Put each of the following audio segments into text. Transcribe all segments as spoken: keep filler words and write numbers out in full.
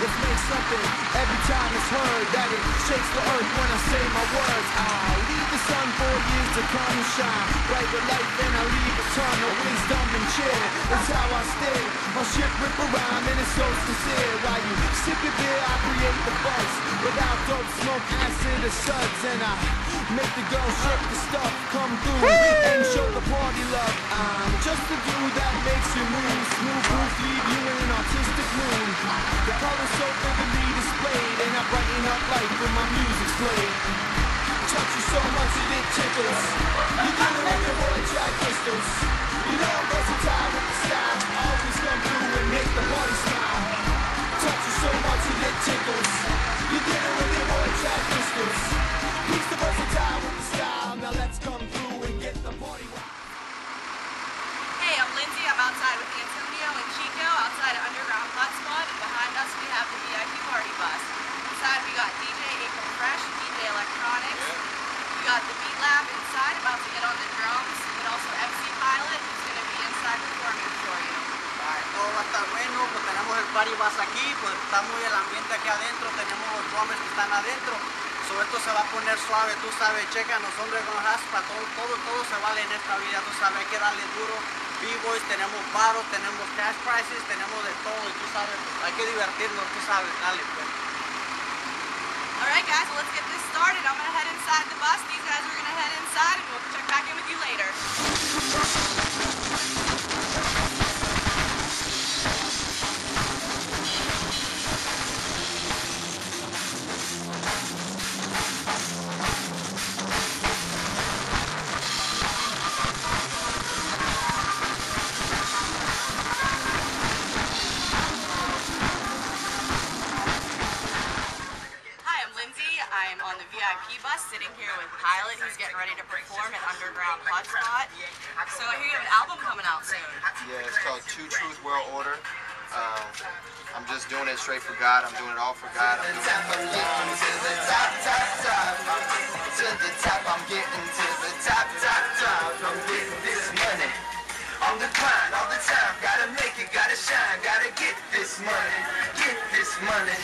Let's make something every time it's heard, that it shakes the earth when I say my words. I'll leave the sun for years to come shine bright with light, then I leave a ton of wisdom and cheer. That's how I stay. My ship rip a rhyme and it's so sincere. While you sip your beer, I create the buzz without dope, smoke, acid, or suds, and I make the girls shake the stuff, come through and show the party love. I'm just the dude that makes you move, smooth groove, leave you in an artistic mood. The colors so vividly displayed, and I brighten up life when my music's played. Touch you so much that it tickles. You get it with your boy Jack Pistols. You know I'm versatile with the style. Always come through and make the party smile. Touch you so much that it tickles. You get it with your boy Jack Pistols. He's the versatile with the style. Now let's come through and get the party wild. Hey, I'm Lindsay. I'm outside with Antonio and Chico outside of Underground Hotspot, and behind us we have the V I P party bus. Inside we got D J Etwo three, D J Electronics. We got the B lab inside about to get on the drums, and also M C Pilot who's going to be inside performing for you. Right, todo va a estar bueno, pues tenemos el party bus aquí, pues está muy el ambiente aquí adentro, tenemos los drummers que están adentro. So, esto se va a poner suave, tú sabes, checa, nosotros con raspa, todo, todo, todo se vale en esta vida, tú sabes, hay que darle duro. B-boys, tenemos baros, tenemos cash prices, tenemos de todo, y tú sabes, pues, hay que divertirnos, tú sabes, dale pues. Alright guys, well, let's get this started. I'm going to head inside the bus, these guys are going to head inside, and we'll check back in with you later. I am on the V I P bus sitting here with Pilot, who's getting ready to perform at Underground Hotspot. So I hear you have an album coming out soon. Yeah, it's called Two Truth World Order. Um, I'm just doing it straight for God. I'm doing it all for God. I'm doing it for To the top, top, top. To the top, I'm getting to the top, top, top. I'm getting this money. On the grind all the time. Gotta make it, gotta shine. Gotta get this money. Get this money.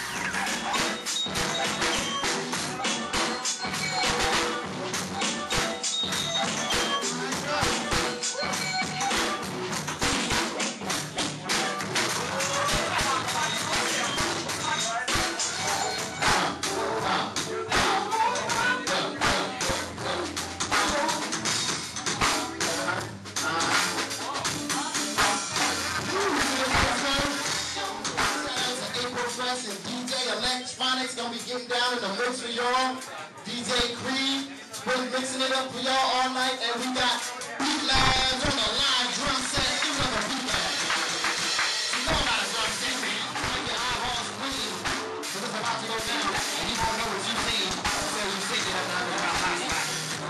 Gonna be getting down in the mix for y'all. D J Creed, been mixing it up for y'all all night, and we got beat labs on the live drum set. Give another beat lab. You know about a drum set, man. Make your eyeballs scream. So it's about to go down, and you don't know what you've seen. So you think it up and Underground Hotspot.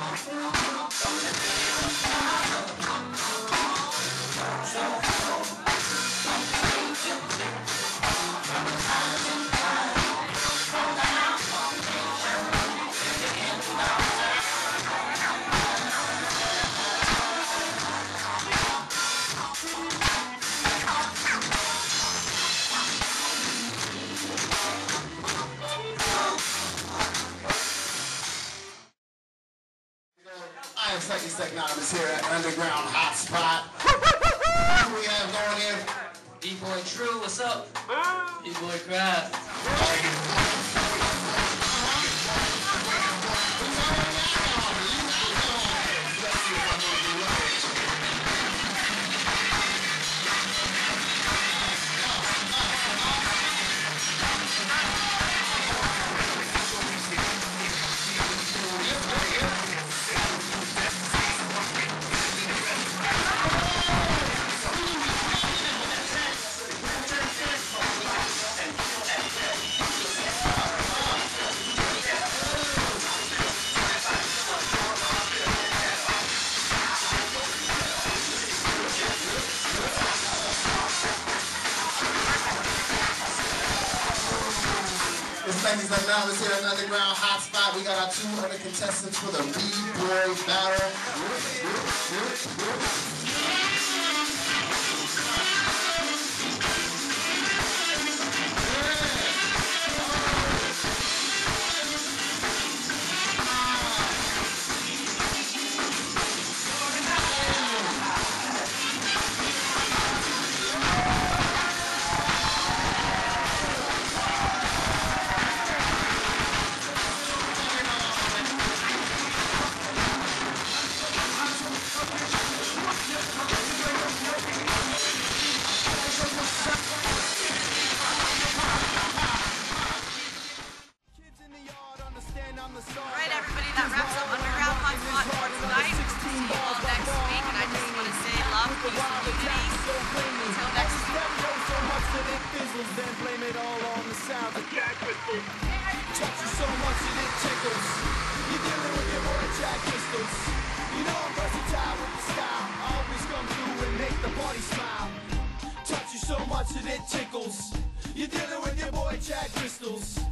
I am Second Technologist here at Underground Hotspot. Who we have going here? B-Boy True, what's up? B-Boy Craft. Ladies and gentlemen, here at Underground Hotspot, we got our two other contestants for the B-Boy Battle. Alright, everybody, that wraps up Underground Hotspot for tonight. See you all next week, and I just want to say love, peace, and unity. Until next week. So much that it fizzles, then blame it all on the sound of Jack Crystals. Touch you so much that it tickles. You're dealing with your boy Jack Crystals. You know I'm versatile with the style. I always come through and make the party smile. Touch you so much that it tickles. You're dealing with your boy Jack Crystals.